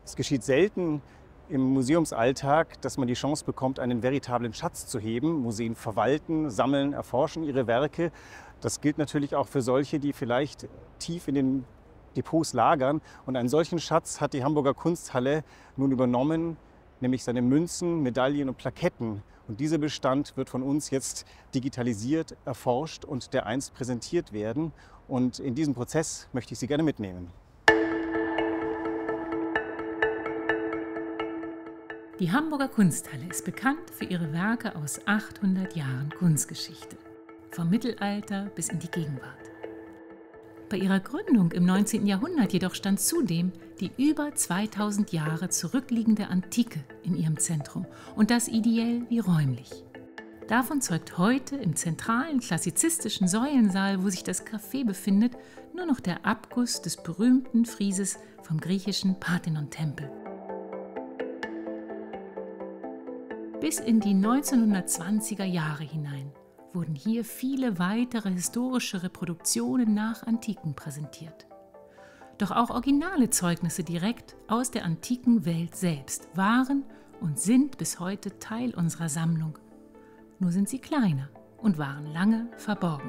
Es geschieht selten im Museumsalltag, dass man die Chance bekommt, einen veritablen Schatz zu heben. Museen verwalten, sammeln, erforschen ihre Werke. Das gilt natürlich auch für solche, die vielleicht tief in den Depots lagern. Und einen solchen Schatz hat die Hamburger Kunsthalle nun übernommen, nämlich seine Münzen, Medaillen und Plaketten. Und dieser Bestand wird von uns jetzt digitalisiert, erforscht und dereinst präsentiert werden. Und in diesem Prozess möchte ich Sie gerne mitnehmen. Die Hamburger Kunsthalle ist bekannt für ihre Werke aus 800 Jahren Kunstgeschichte, vom Mittelalter bis in die Gegenwart. Bei ihrer Gründung im 19. Jahrhundert jedoch stand zudem die über 2000 Jahre zurückliegende Antike in ihrem Zentrum, und das ideell wie räumlich. Davon zeugt heute im zentralen klassizistischen Säulensaal, wo sich das Café befindet, nur noch der Abguss des berühmten Frieses vom griechischen Parthenon-Tempel. Bis in die 1920er Jahre hinein wurden hier viele weitere historische Reproduktionen nach Antiken präsentiert. Doch auch originale Zeugnisse direkt aus der antiken Welt selbst waren und sind bis heute Teil unserer Sammlung. Nur sind sie kleiner und waren lange verborgen.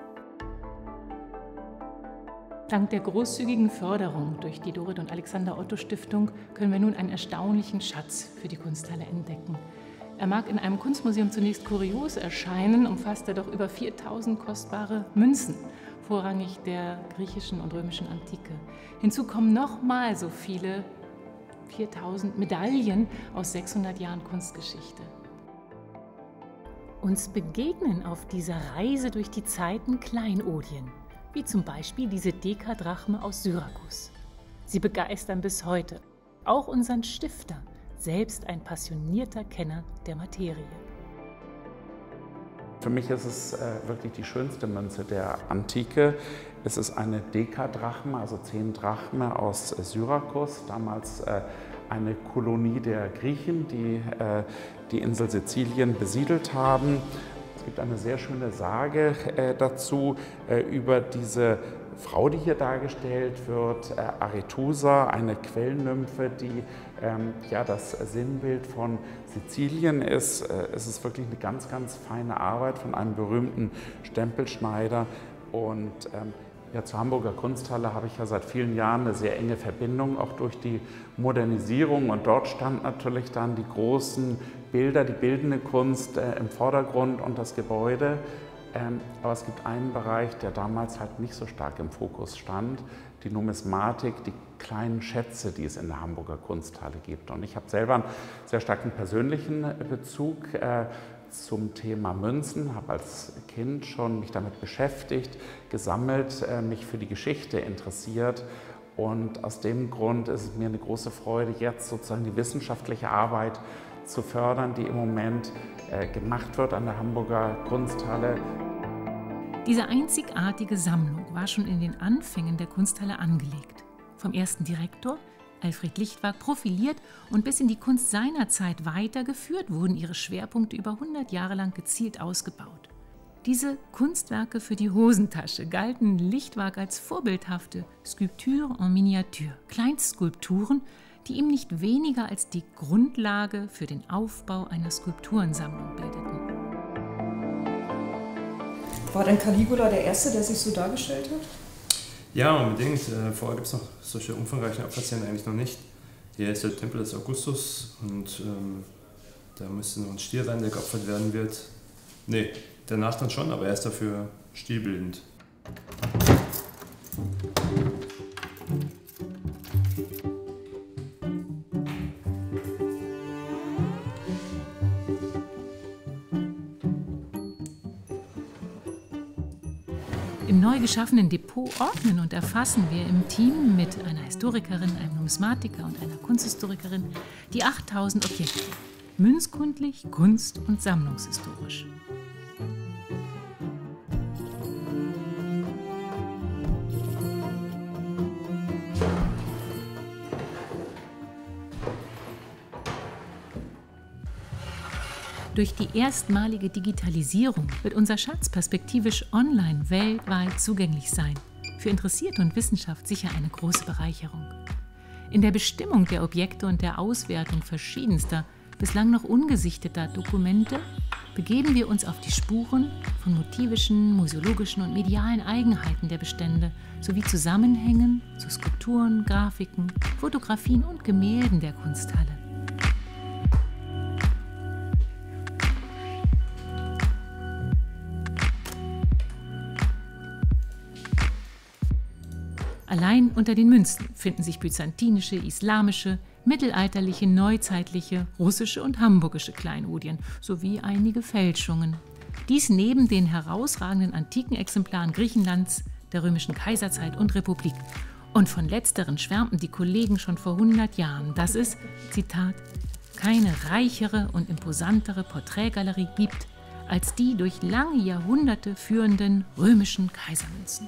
Dank der großzügigen Förderung durch die Dorit und Alexander Otto Stiftung können wir nun einen erstaunlichen Schatz für die Kunsthalle entdecken. Er mag in einem Kunstmuseum zunächst kurios erscheinen, umfasst er doch über 4000 kostbare Münzen, vorrangig der griechischen und römischen Antike. Hinzu kommen nochmal so viele 4000 Medaillen aus 600 Jahren Kunstgeschichte. Uns begegnen auf dieser Reise durch die Zeiten Kleinodien, wie zum Beispiel diese Dekadrachme aus Syrakus. Sie begeistern bis heute, auch unseren Stifter, selbst ein passionierter Kenner der Materie. Für mich ist es wirklich die schönste Münze der Antike. Es ist eine Dekadrachme, also 10 Drachme aus Syrakus, damals eine Kolonie der Griechen, die die Insel Sizilien besiedelt haben. Es gibt eine sehr schöne Sage dazu über diese Frau, die hier dargestellt wird, Arethusa, eine Quellnymphe, die ja das Sinnbild von Sizilien ist. Es ist wirklich eine ganz, ganz feine Arbeit von einem berühmten Stempelschneider. Und ja, zur Hamburger Kunsthalle habe ich ja seit vielen Jahren eine sehr enge Verbindung, auch durch die Modernisierung. Und dort stand natürlich dann die großen Bilder, die bildende Kunst im Vordergrund und das Gebäude. Aber es gibt einen Bereich, der damals halt nicht so stark im Fokus stand, die Numismatik, die kleinen Schätze, die es in der Hamburger Kunsthalle gibt. Und ich habe selber einen sehr starken persönlichen Bezug zum Thema Münzen, habe als Kind schon mich damit beschäftigt, gesammelt, mich für die Geschichte interessiert. Und aus dem Grund ist es mir eine große Freude, jetzt sozusagen die wissenschaftliche Arbeit zu fördern, die im Moment gemacht wird an der Hamburger Kunsthalle. Diese einzigartige Sammlung war schon in den Anfängen der Kunsthalle angelegt. Vom ersten Direktor, Alfred Lichtwark, profiliert und bis in die Kunst seiner Zeit weitergeführt, wurden ihre Schwerpunkte über 100 Jahre lang gezielt ausgebaut. Diese Kunstwerke für die Hosentasche galten Lichtwark als vorbildhafte Sculpture en miniature, Kleinstskulpturen, die ihm nicht weniger als die Grundlage für den Aufbau einer Skulpturensammlung bildeten. War denn Caligula der Erste, der sich so dargestellt hat? Ja, unbedingt. Vorher gibt es noch solche umfangreichen Abfassien eigentlich noch nicht. Hier ist der Tempel des Augustus und da müsste noch ein Stier sein, der geopfert werden wird. Nee, danach dann schon, aber er ist dafür stilbildend. Im neu geschaffenen Depot ordnen und erfassen wir im Team mit einer Historikerin, einem Numismatiker und einer Kunsthistorikerin die 8000 Objekte, münzkundlich, kunst- und sammlungshistorisch. Durch die erstmalige Digitalisierung wird unser Schatz perspektivisch online weltweit zugänglich sein. Für Interessierte und Wissenschaft sicher eine große Bereicherung. In der Bestimmung der Objekte und der Auswertung verschiedenster, bislang noch ungesichteter Dokumente begeben wir uns auf die Spuren von motivischen, museologischen und medialen Eigenheiten der Bestände sowie Zusammenhängen zu Skulpturen, Grafiken, Fotografien und Gemälden der Kunsthalle. Allein unter den Münzen finden sich byzantinische, islamische, mittelalterliche, neuzeitliche, russische und hamburgische Kleinodien sowie einige Fälschungen. Dies neben den herausragenden antiken Exemplaren Griechenlands, der römischen Kaiserzeit und Republik. Und von letzteren schwärmten die Kollegen schon vor 100 Jahren, dass es, Zitat, keine reichere und imposantere Porträtgalerie gibt, als die durch lange Jahrhunderte führenden römischen Kaisermünzen.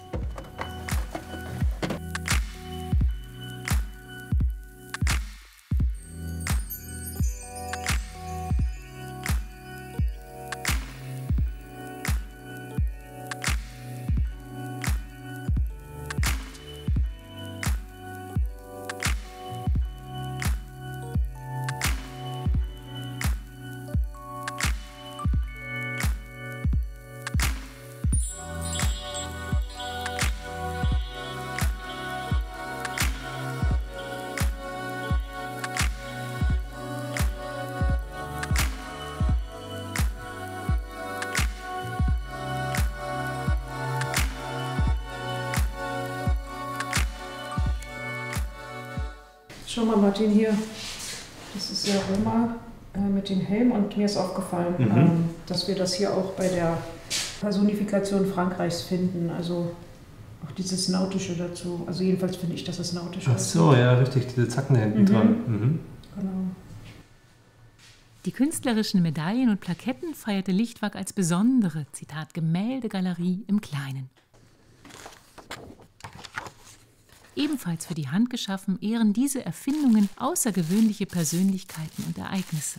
Schau mal, Martin, hier. Das ist ja Roma mit dem Helm und mir ist aufgefallen, dass wir das hier auch bei der Personifikation Frankreichs finden. Also auch dieses Nautische dazu. Also jedenfalls finde ich, dass es nautisch ist. Ach so, ja, richtig, diese Zacken da hinten dran. Genau. Die künstlerischen Medaillen und Plaketten feierte Lichtwark als besondere, Zitat, Gemäldegalerie im Kleinen. Ebenfalls für die Hand geschaffen ehren diese Erfindungen außergewöhnliche Persönlichkeiten und Ereignisse.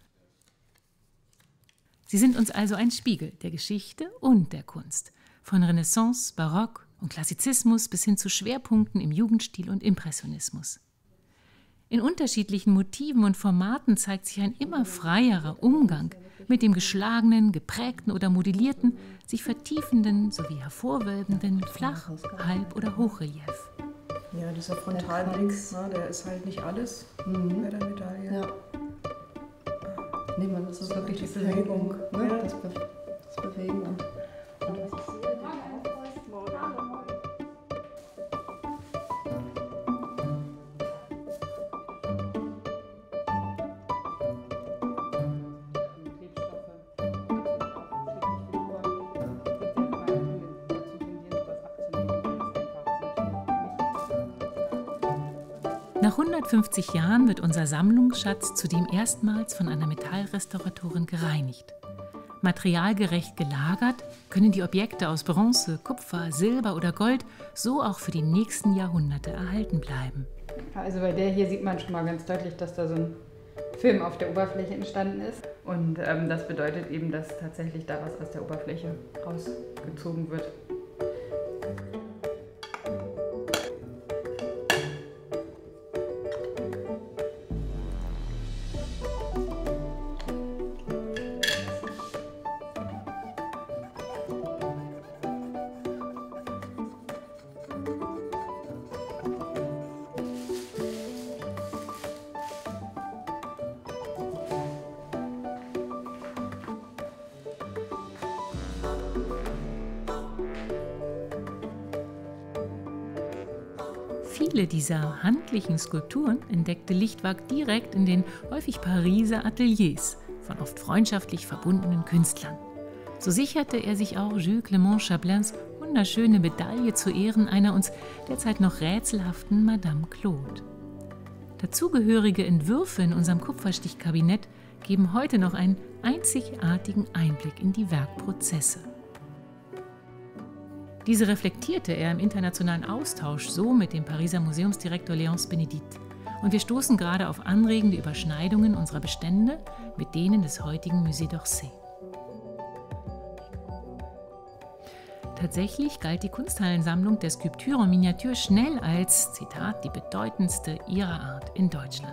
Sie sind uns also ein Spiegel der Geschichte und der Kunst, von Renaissance, Barock und Klassizismus bis hin zu Schwerpunkten im Jugendstil und Impressionismus. In unterschiedlichen Motiven und Formaten zeigt sich ein immer freierer Umgang mit dem geschlagenen, geprägten oder modellierten, sich vertiefenden sowie hervorwölbenden Flach-, Halb- oder Hochrelief. Ja, dieser Frontalblick, der ist halt nicht alles bei der Medaille. Ja. Nee, man, das ist wirklich die Bewegung, ne? Ja. Das Bewegen und Nach 150 Jahren wird unser Sammlungsschatz zudem erstmals von einer Metallrestauratorin gereinigt. Materialgerecht gelagert können die Objekte aus Bronze, Kupfer, Silber oder Gold so auch für die nächsten Jahrhunderte erhalten bleiben. Also bei der hier sieht man schon mal ganz deutlich, dass da so ein Film auf der Oberfläche entstanden ist. Und das bedeutet eben, dass tatsächlich da was aus der Oberfläche rausgezogen wird. Viele dieser handlichen Skulpturen entdeckte Lichtwark direkt in den häufig Pariser Ateliers von oft freundschaftlich verbundenen Künstlern. So sicherte er sich auch Jules Clément Chablins wunderschöne Medaille zu Ehren einer uns derzeit noch rätselhaften Madame Claude. Dazugehörige Entwürfe in unserem Kupferstichkabinett geben heute noch einen einzigartigen Einblick in die Werkprozesse. Diese reflektierte er im internationalen Austausch so mit dem Pariser Museumsdirektor Léonce Benedict. Und wir stoßen gerade auf anregende Überschneidungen unserer Bestände mit denen des heutigen Musée d'Orsay. Tatsächlich galt die Kunsthallensammlung der Sculpture en Miniature schnell als, Zitat, die bedeutendste ihrer Art in Deutschland.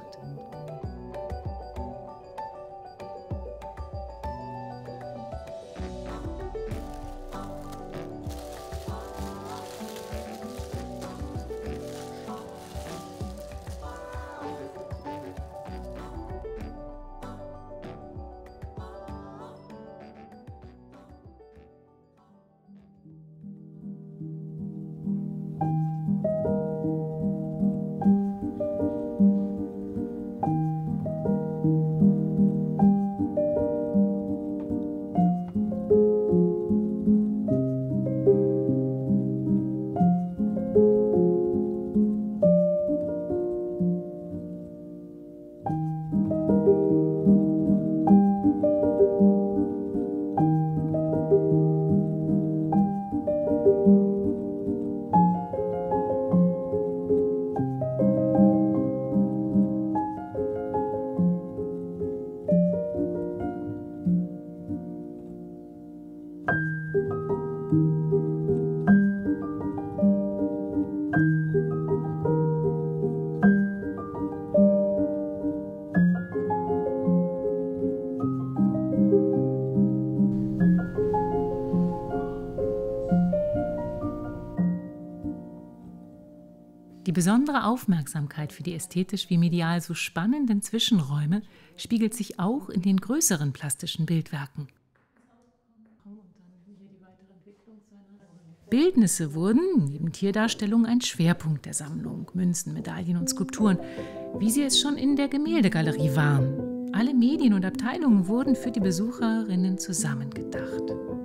Die besondere Aufmerksamkeit für die ästhetisch wie medial so spannenden Zwischenräume spiegelt sich auch in den größeren plastischen Bildwerken. Bildnisse wurden, neben Tierdarstellungen, ein Schwerpunkt der Sammlung, Münzen, Medaillen und Skulpturen, wie sie es schon in der Gemäldegalerie waren. Alle Medien und Abteilungen wurden für die Besucherinnen zusammengedacht.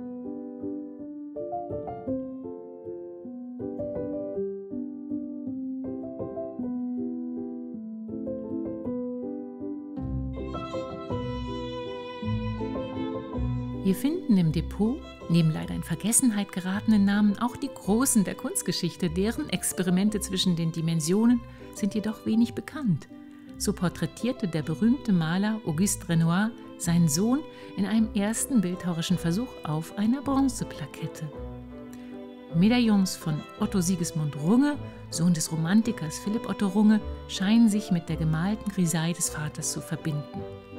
Wir finden im Depot, neben leider in Vergessenheit geratenen Namen, auch die Großen der Kunstgeschichte, deren Experimente zwischen den Dimensionen sind jedoch wenig bekannt. So porträtierte der berühmte Maler Auguste Renoir seinen Sohn in einem ersten bildhauerischen Versuch auf einer Bronzeplakette. Medaillons von Otto Sigismund Runge, Sohn des Romantikers Philipp Otto Runge, scheinen sich mit der gemalten Grisaille des Vaters zu verbinden.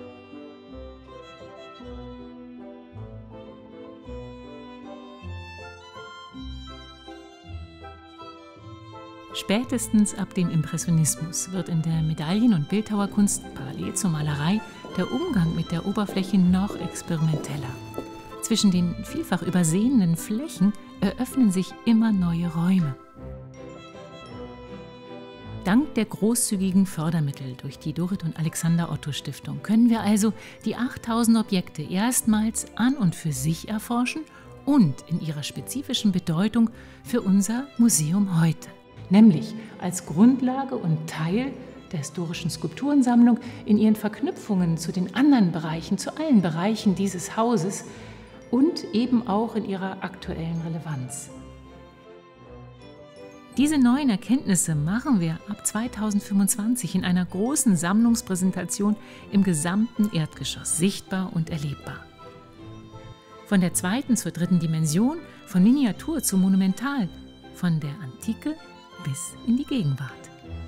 Spätestens ab dem Impressionismus wird in der Medaillen- und Bildhauerkunst parallel zur Malerei der Umgang mit der Oberfläche noch experimenteller. Zwischen den vielfach übersehenen Flächen eröffnen sich immer neue Räume. Dank der großzügigen Fördermittel durch die Dorit und Alexander Otto Stiftung können wir also die 8000 Objekte erstmals an und für sich erforschen und in ihrer spezifischen Bedeutung für unser Museum heute. Nämlich als Grundlage und Teil der historischen Skulpturensammlung in ihren Verknüpfungen zu den anderen Bereichen, zu allen Bereichen dieses Hauses und eben auch in ihrer aktuellen Relevanz. Diese neuen Erkenntnisse machen wir ab 2025 in einer großen Sammlungspräsentation im gesamten Erdgeschoss sichtbar und erlebbar. Von der zweiten zur dritten Dimension, von Miniatur zu Monumental, von der Antike bis in die Gegenwart.